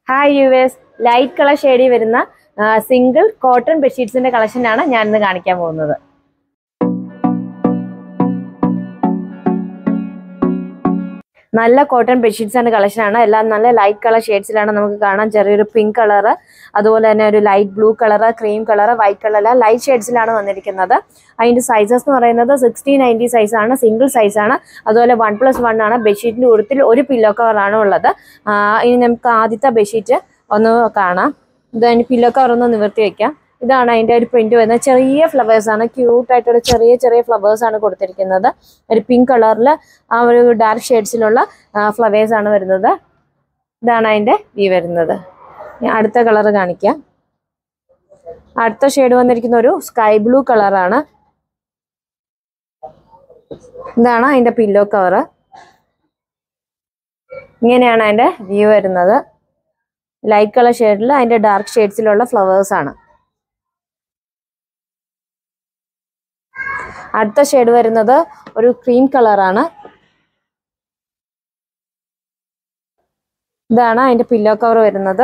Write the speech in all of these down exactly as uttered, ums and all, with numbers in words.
Hi viewers, light color shade വരുന്ന single cotton bedsheets ന്റെ collection ആണ് ഞാൻ ഇന്ന് കാണിക്കാൻ പോകുന്നത്. നല്ല കോട്ടൺ ബെഡ്ഷീറ്റ്സ് ആണ് കളക്ഷൻ ആണ്. എല്ലാം നല്ല ലൈറ്റ് കളർ ഷെയ്ഡ്സിലാണ് നമുക്ക് കാണാൻ. ചെറിയൊരു പിങ്ക് കളർ, അതുപോലെ തന്നെ ഒരു light blue colour, cream colour, white colour, എല്ലാം ലൈറ്റ് ഷെയ്ഡ്സിലാണ് വന്നിരിക്കുന്നത്. അതിന്റെ സൈസസ് എന്ന് പറയുന്നത് സിക്സ്റ്റി നയൻറ്റി സൈസ് ആണ്, സിംഗിൾ സൈസ് ആണ്. അതുപോലെ വൺ പ്ലസ് വൺ ആണ്. ബെഡ്ഷീറ്റിന്റെ കൂട്ടത്തിൽ ഒരു പില്ലോ കവർ ആണ് ഉള്ളത്. ഇനി നമുക്ക് ആദ്യത്തെ ബെഡ്ഷീറ്റ് ഒന്ന് കാണാം. ഇത് അതിന് പില്ലോ കവർ ഒന്ന് നിവർത്തി വെക്കാം. ഇതാണ് അതിൻ്റെ ഒരു പ്രിന്റ് വരുന്നത്. ചെറിയ ഫ്ലവേഴ്സ് ആണ്, ക്യൂട്ട് ആയിട്ടുള്ള ചെറിയ ചെറിയ ഫ്ലവേഴ്സ് ആണ് കൊടുത്തിരിക്കുന്നത്. ഒരു പിങ്ക് കളറിൽ ആ ഒരു ഡാർക്ക് ഷെയ്ഡ്സിലുള്ള ഫ്ലവേഴ്സ് ആണ് വരുന്നത്. ഇതാണ് അതിൻ്റെ വ്യൂ വരുന്നത്. അടുത്ത കളർ കാണിക്കാം. അടുത്ത ഷെയ്ഡ് വന്നിരിക്കുന്ന ഒരു സ്കൈ ബ്ലൂ കളറാണ്. ഇതാണ് അതിൻ്റെ പില്ലോ കവർ. ഇങ്ങനെയാണ് അതിൻ്റെ വ്യൂ വരുന്നത്. ലൈറ്റ് കളർ ഷെയ്ഡിൽ അതിൻ്റെ ഡാർക്ക് ഷെയ്ഡ്സിലുള്ള ഫ്ലവേഴ്സ് ആണ്. അടുത്ത ഷെയ്ഡ് വരുന്നത് ഒരു ക്രീം കളറാണ്. ഇതാണ് അതിന്റെ പില്ലോ കവർ വരുന്നത്.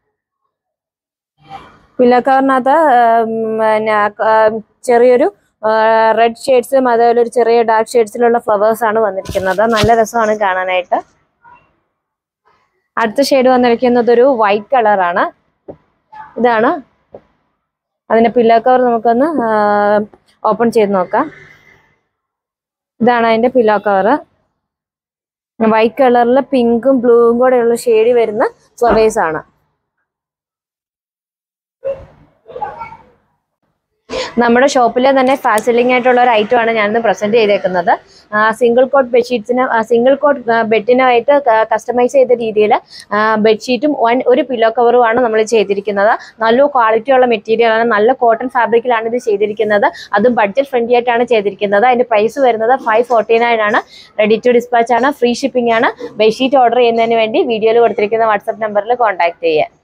പില്ലോ കവറിനകത്ത് പിന്നെ ചെറിയൊരു റെഡ് ഷെയ്ഡ്സും അതേപോലെ ഒരു ചെറിയ ഡാർക്ക് ഷെയ്ഡ്സിലുള്ള ഫ്ലവേഴ്സ് ആണ് വന്നിരിക്കുന്നത്. നല്ല രസമാണ് കാണാനായിട്ട്. അടുത്ത ഷെയ്ഡ് വന്നിരിക്കുന്നത് ഒരു വൈറ്റ് കളറാണ്. ഇതാണ് അതിന്റെ പില്ലോ കവർ. നമുക്കൊന്ന് ഓപ്പൺ ചെയ്ത് നോക്കാം. ഇതാണ് അതിന്റെ പില്ലോ കവർ. വൈറ്റ് കളറിൽ പിങ്കും ബ്ലൂവും കൂടെയുള്ള ഷെയ്ഡ് വരുന്ന ഫ്ലവേഴ്സ് ആണ്. നമ്മുടെ ഷോപ്പിലെ തന്നെ ഫാസ്റ്റ് സെല്ലിംഗ് ആയിട്ടുള്ള ഒരു ഐറ്റം ആണ് ഞാനിന്ന് പ്രസന്റ് ചെയ്തേക്കുന്നത്. സിംഗിൾ കോട്ട് ബെഡ്ഷീറ്റ്സിന് സിംഗിൾ കോട്ട് ബെഡിനായിട്ട് കസ്റ്റമൈസ് ചെയ്ത രീതിയിൽ ബെഡ്ഷീറ്റും വൺ ഒരു പില്ലോ കവറുമാണ് നമ്മൾ ചെയ്തിരിക്കുന്നത്. നല്ല ക്വാളിറ്റിയുള്ള മെറ്റീരിയലാണ്, നല്ല കോട്ടൺ ഫാബ്രിക്കിലാണ് ഇത് ചെയ്തിരിക്കുന്നത്. അതും ബഡ്ജറ്റ് ഫ്രണ്ട്ലി ആയിട്ടാണ് ചെയ്തിരിക്കുന്നത്. അതിന്റെ പ്രൈസ് വരുന്നത് ഫൈവ് ഫോർട്ടി നയൻ ആണ്. റെഡി ടു ഡിസ്പാച്ച് ആണ്, ഫ്രീ ഷിപ്പിംഗ് ആണ്. ബെഡ്ഷീറ്റ് ഓർഡർ ചെയ്യുന്നതിന് വേണ്ടി വീഡിയോയിൽ കൊടുത്തിരിക്കുന്ന വാട്സ്ആപ്പ് നമ്പറിൽ കോൺടാക്ട് ചെയ്യുക.